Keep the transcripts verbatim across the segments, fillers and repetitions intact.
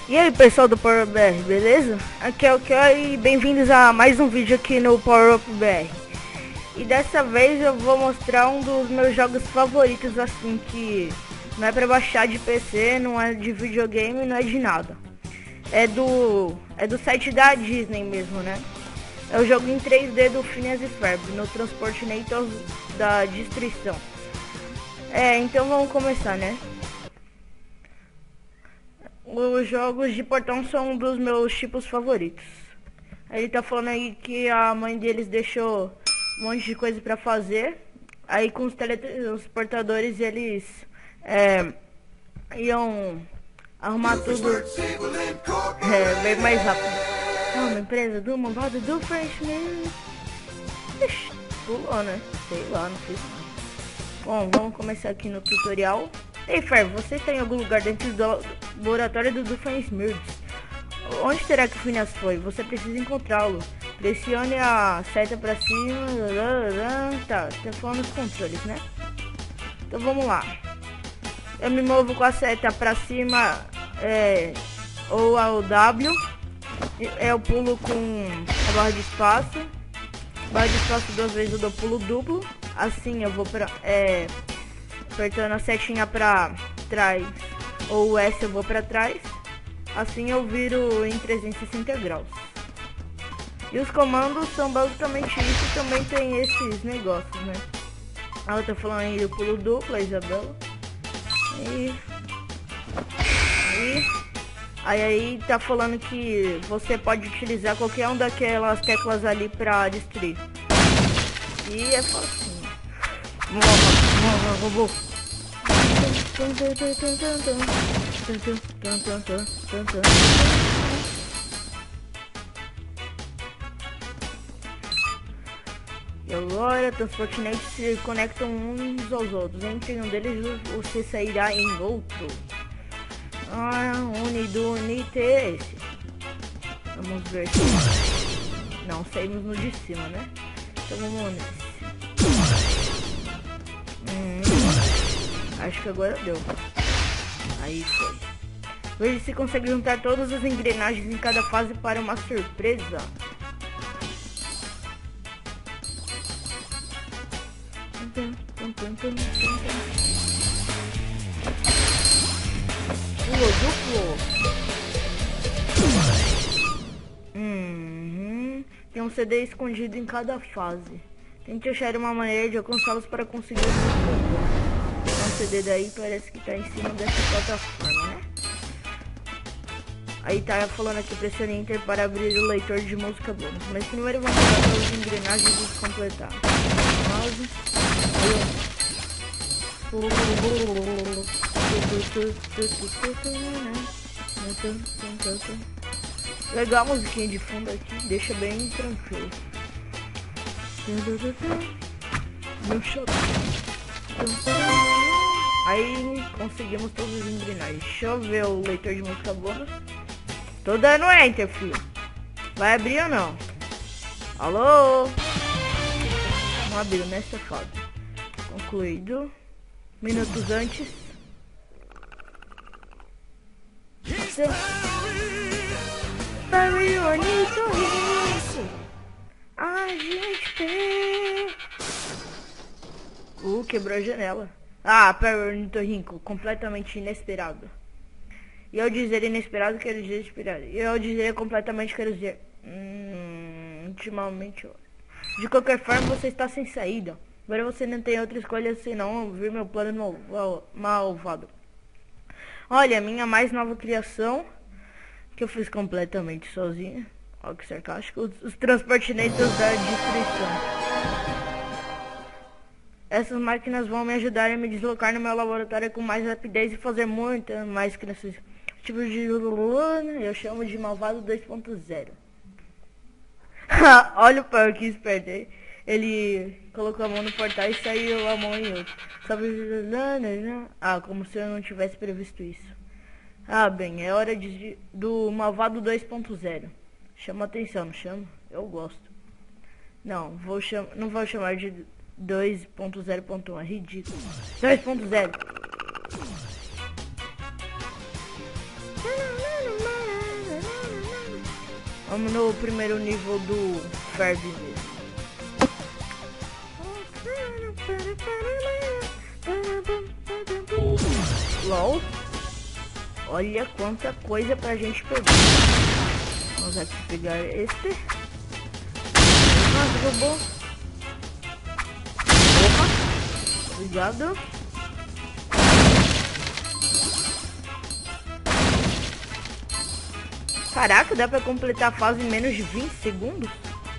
E aí pessoal do Power Up B R, beleza? Aqui é o Kyo e bem-vindos a mais um vídeo aqui no Power Up B R. E dessa vez eu vou mostrar um dos meus jogos favoritos, assim, que não é pra baixar de P C, não é de videogame, não é de nada. É do, é do site da Disney mesmo, né? É o jogo em três D do Phineas e Ferb, no Transportinator da Destruição. É, então vamos começar, né? Os jogos de portão são um dos meus tipos favoritos. Ele tá falando aí que a mãe deles deixou um monte de coisa pra fazer. Aí com os teletransportadores eles é, iam arrumar tudo é, bem mais rápido. É uma empresa do malvado do Frenchman. Ixi, pulou, né? Sei lá, não fiz nada. Bom, vamos começar aqui no tutorial. Ei, Fer, você está em algum lugar dentro do laboratório do Doofenshmirtz. Onde será que o Phineas foi? Você precisa encontrá-lo. Pressione a seta pra cima. Tá, tá falando os controles, né? Então vamos lá. Eu me movo com a seta pra cima, é, ou ao W. Eu pulo com a barra de espaço. Barra de espaço duas vezes eu dou pulo duplo. Assim eu vou pra... É, apertando a setinha pra trás ou o S eu vou pra trás, assim eu viro em trezentos e sessenta graus. E os comandos são basicamente isso, e também tem esses negócios, né? Ela tá falando aí do pulo duplo, a Isabela. E... e... Aí, aí tá falando que você pode utilizar qualquer um daquelas teclas ali pra destruir. E é fácil. Robô. E agora, transportinates se conectam uns aos outros. Entre um deles você sairá em outro. Ah, unido, unite esse. Vamos ver se... Não, saímos no de cima, né? Então vamos nesse. Hum, acho que agora deu. Aí foi. Veja se consegue juntar todas as engrenagens em cada fase para uma surpresa. Pulo duplo. Uhum. Tem um C D escondido em cada fase. Tente achar uma maneira de alcançá-los para conseguir o um C D daí parece que tá em cima dessa plataforma, né? Aí tá falando aqui, pressione Enter para abrir o leitor de música bônus. Mas primeiro vamos pegar pelas engrenagens e completar. Mouse. Legal a musiquinha de fundo aqui, deixa bem tranquilo. Meu shot. Aí conseguimos todos os engrenagens. Deixa eu ver o leitor de música bônus. Tô dando enter, filho. Vai abrir ou não? Alô? Não abriu, né, safado? Concluído. Minutos antes. Very bonito. A gente tem... Uh, quebrou a janela. Ah, pera, ornitorrinco, completamente inesperado. E ao dizer inesperado, quero dizer esperado. E ao dizer completamente, quero dizer... Hum, intimamente... De qualquer forma, você está sem saída. Agora você não tem outra escolha senão ouvir meu plano malvado. Olha, minha mais nova criação, que eu fiz completamente sozinha. Olha que sarcástico. Os, os transportinators da destruição. Essas máquinas vão me ajudar a me deslocar no meu laboratório com mais rapidez e fazer muita mais criações. Tipo de... Eu chamo de malvado dois ponto zero. Olha o pau que esperto. Ele colocou a mão no portal e saiu a mão em outro. Sabe? Ah, como se eu não tivesse previsto isso. Ah, bem, é hora de, do malvado dois ponto zero. Chama atenção, não chama? Eu gosto. Não, vou cham... não vou chamar de dois ponto zero ponto um, é ridículo. dois ponto zero. Vamos no primeiro nível do Ferb. LOL. Olha quanta coisa pra gente pegar. Vamos aqui pegar este. Nossa, roubou. Opa. Obrigado. Caraca, dá pra completar a fase em menos de vinte segundos?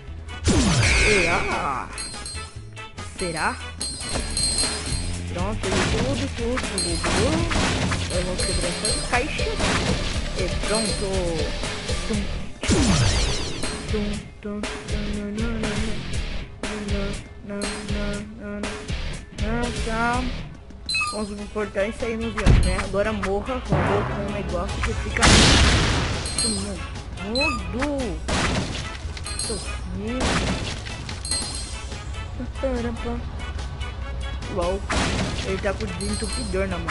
Será? Será? Pronto, tudo, tudo, tudo. Eu vou quebrar essa caixa. E pronto. Tum, tum, tum, Nossa. Vamos pro portão e saímos de onde, né? Agora morra, roubou com um negócio que fica mudo. Uau, ele tá com o desentupidor na mão.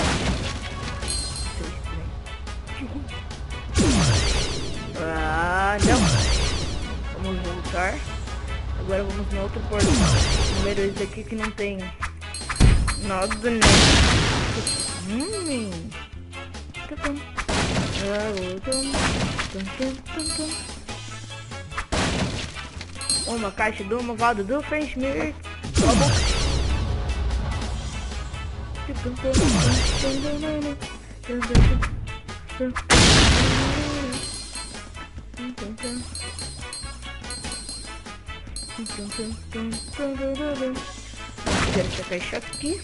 Ah, não. Vamos voltar. Agora vamos no outro portão. Número esse aqui que não tem nada, né? Hum. Tá bom. Uma caixa do malvado do Frenchmere. Vou essa caixa aqui.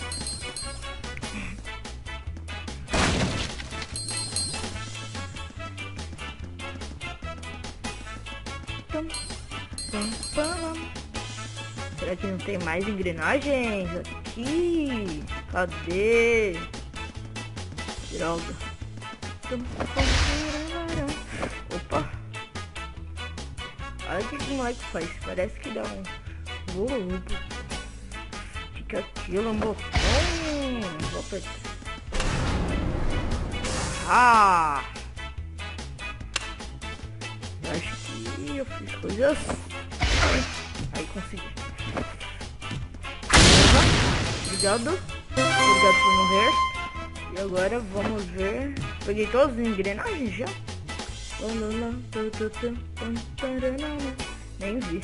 Será que não tem mais engrenagens aqui? Cadê? Droga. Opa. Olha o que o moleque faz. Parece que dá um volume. Fica aquilo, um botão. Vou apertar. Ah! Eu acho que eu fiz coisas. Aí consegui. Obrigado. Obrigado por morrer. E agora vamos ver. Peguei todas as engrenagens já. Nem vi.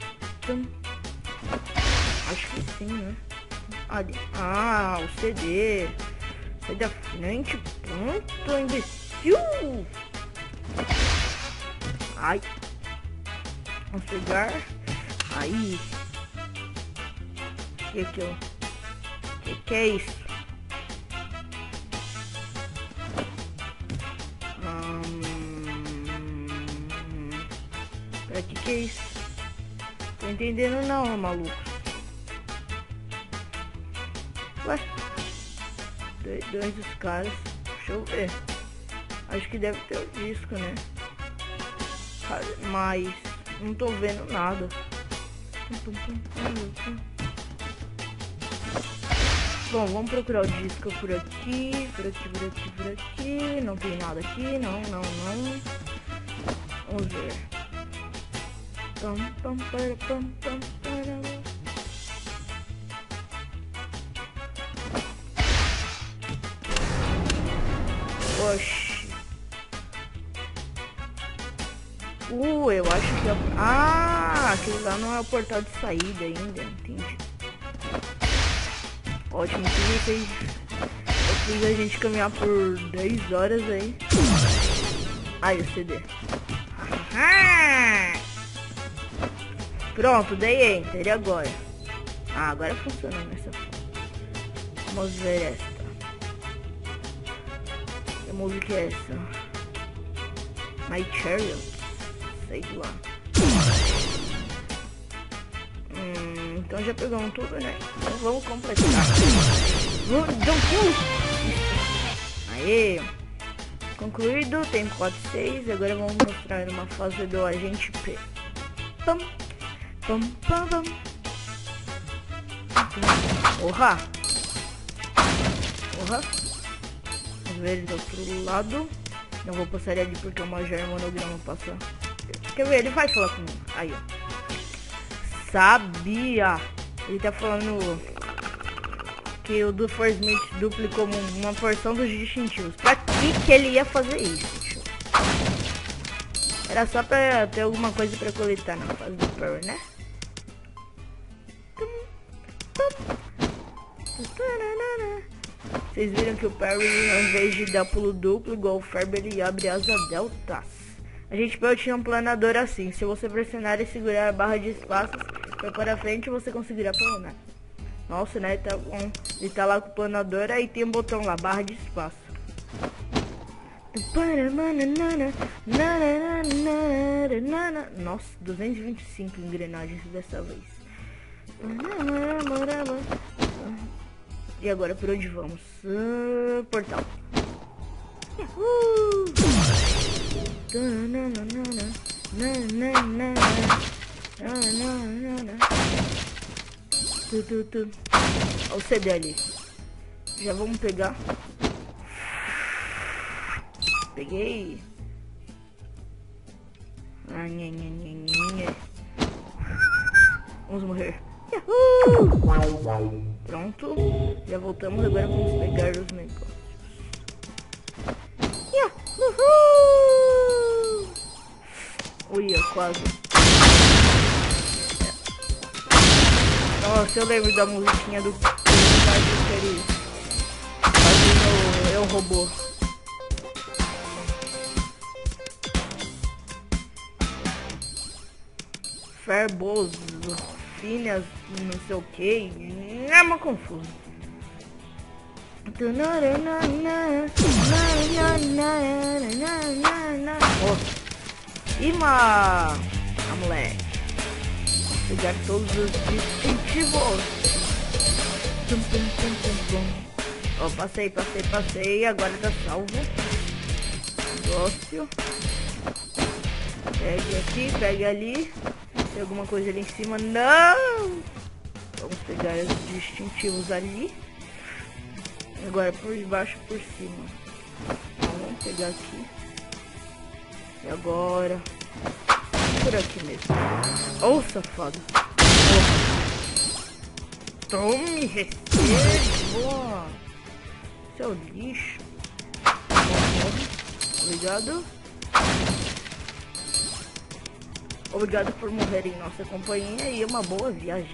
Acho que sim, né? Ali. Ah, o C D. Sai da frente. Pronto, imbecil. Ai. Vamos pegar. Aí. O que que eu... Que que é isso? Hum... Pra que que é isso? Tô entendendo não, maluco. Ué? Dois dos caras. Deixa eu ver. Acho que deve ter o disco, né? Mas não tô vendo nada. Bom, vamos procurar o disco por aqui, por aqui, por aqui, por aqui. Não tem nada aqui, não, não, não. Vamos ver. Pam, pam, para, pam, pam, para. Oxi. Uh, eu acho que é... Ah, aquele lá não é o portal de saída ainda, entendi. Ótimo, que vocês... Eu fiz a gente caminhar por dez horas aí. Aí, o C D. Ah! Pronto, dei enter, e agora? Ah, agora funciona nessa forma. Vamos ver esta. Que música é essa? My Chariot. Sei lá. Hum, então já pegamos tudo, né? Então vamos completar. Aê! Concluído, tempo quatro seis. Agora vamos mostrar uma fase do agente P. Pam, pam, pam, pam. Orra! Orra! Vamos ver do outro lado. Não vou passar ali porque o Major Monograma passa Quer ver? Ele vai falar comigo. Aí, ó. Sabia. Ele tá falando que o do Forsmith duplicou uma porção dos distintivos. Pra que que ele ia fazer isso? Era só pra ter alguma coisa pra coletar na fase do Perry, né? Vocês viram que o Perry, ao invés de dar pulo duplo, igual o Ferber, ele abre asa deltas. A gente pode ter um planador assim. Se você pressionar e segurar a barra de espaços pra para frente, você conseguirá planar. Nossa, né? Tá bom. Ele tá lá com o planador, aí tem um botão lá, barra de espaço. Nossa, duzentos e vinte e cinco engrenagens dessa vez. E agora por onde vamos? Uh, portal. Uhul. Tu, tu, tu. Olha o C D ali. Já vamos pegar. Peguei. Ah, nha, nha, nha, nha. Vamos morrer. Yahoo! Pronto. Já voltamos. Agora vamos pegar os negócios. Yahoo! Uia, quase. Nossa, eu lembro da musiquinha do fazendo Eu Robô. Ferboso, Phineas, não sei o que, é uma confusa. E uma... a moleque. Pegar todos os distintivos. Ó, oh, passei, passei, passei. Agora tá salvo. Negócio. Pegue aqui, pegue ali. Tem alguma coisa ali em cima? Não! Vamos pegar os distintivos ali. Agora por baixo e por cima. Vamos pegar aqui. E agora... por aqui mesmo. Ô, oh, safado. Oh. Tome, receba. Seu lixo. Obrigado. Obrigado por morrer em nossa companhia e uma boa viagem.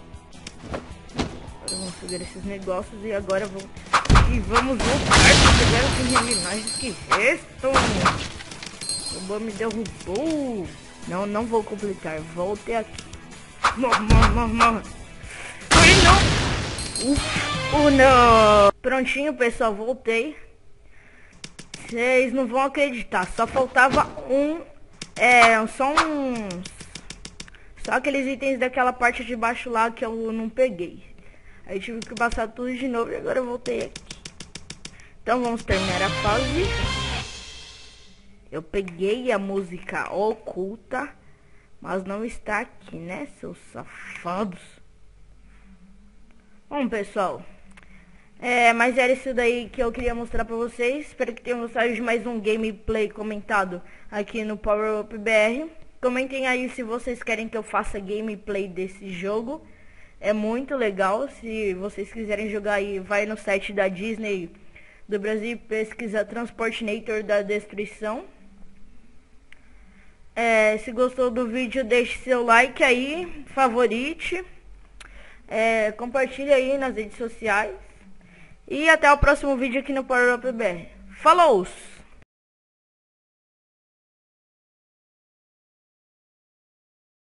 Agora vamos pegar esses negócios e agora vamos... e vamos voltar para pegar os engrenagens que restam. O robô me derrubou. Não, não vou completar. Volte aqui. Morre, morre, morre, morre. Ai, não. Uf, oh, não. Prontinho, pessoal. Voltei. Vocês não vão acreditar. Só faltava um... É, só uns... só aqueles itens daquela parte de baixo lá que eu não peguei. Aí tive que passar tudo de novo e agora eu voltei aqui. Então vamos terminar a fase. Eu peguei a música oculta, mas não está aqui, né, seus safados? Bom, pessoal, é, mas era isso daí que eu queria mostrar pra vocês. Espero que tenham gostado de mais um gameplay comentado aqui no Power Up B R. Comentem aí se vocês querem que eu faça gameplay desse jogo. É muito legal. Se vocês quiserem jogar aí, vai no site da Disney do Brasil e pesquisa Transportinator da Destruição. É, se gostou do vídeo, deixe seu like aí, favorite, é, compartilhe aí nas redes sociais. E até o próximo vídeo aqui no Power Up B R. Falou!